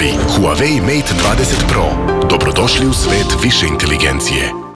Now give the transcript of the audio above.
Novi Huawei Mate 20 Pro. Dobrodošli u svet više inteligencije.